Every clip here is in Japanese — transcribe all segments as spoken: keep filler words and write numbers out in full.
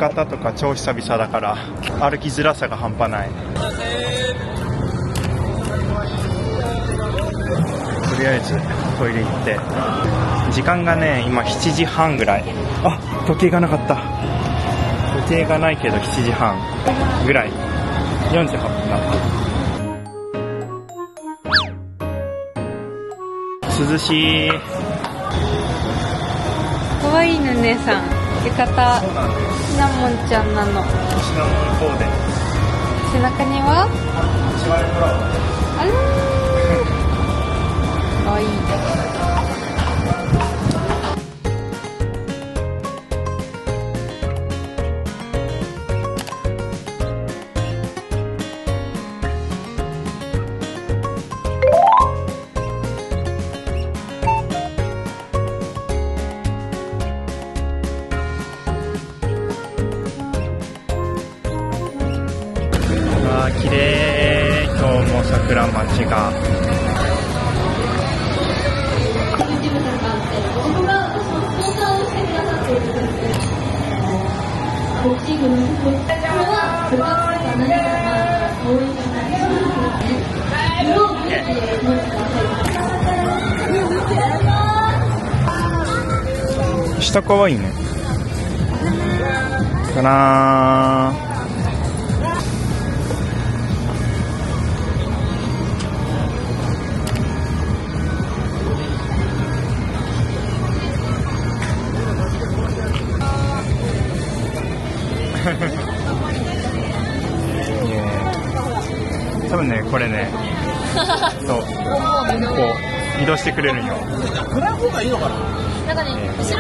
方とか超久々だから歩きづらさが半端ない。とりあえずトイレ行って、時間がね今しちじはんぐらい。あ、時計がなかった。時計がないけどしちじはんぐらい、よんじゅうはっぷんだった。涼しい。 かわいいね、姉さん。浴衣、シナモンちゃんなの。 シナモンコーデ。 背中にはシワレフラワー。 あらーかわいい。 綺麗。今日も桜町が。下かわいいね。かなー。多分ね、これね、そう、こう移動してくれるんよ。これの方がいいのかな。なんかね、後ろ。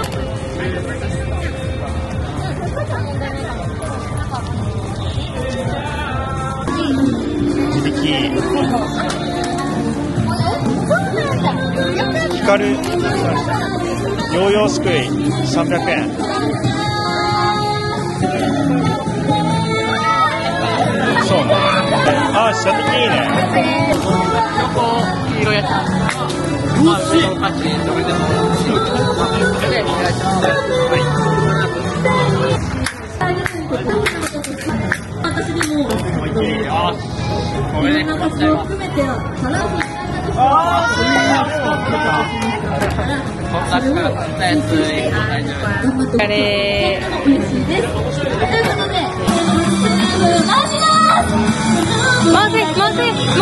響き。光る。ヨーヨーすくいさんびゃくえん。そうね。あ、射的いいね。 横黄色いやつ。うわ、そういう感じ。それでも。お願いします。はい。私でも。あ、これね。ああ、そんな使ったやつ大丈夫。 お疲れー。ということで、回します。回せ回せ。